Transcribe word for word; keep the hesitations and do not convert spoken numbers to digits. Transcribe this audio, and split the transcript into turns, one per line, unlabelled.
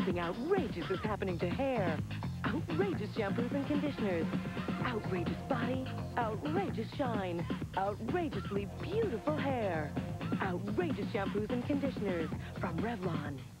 Something outrageous is happening to hair. Outrageous shampoos and conditioners. Outrageous body, outrageous shine. Outrageously beautiful hair. Outrageous shampoos and conditioners from Revlon.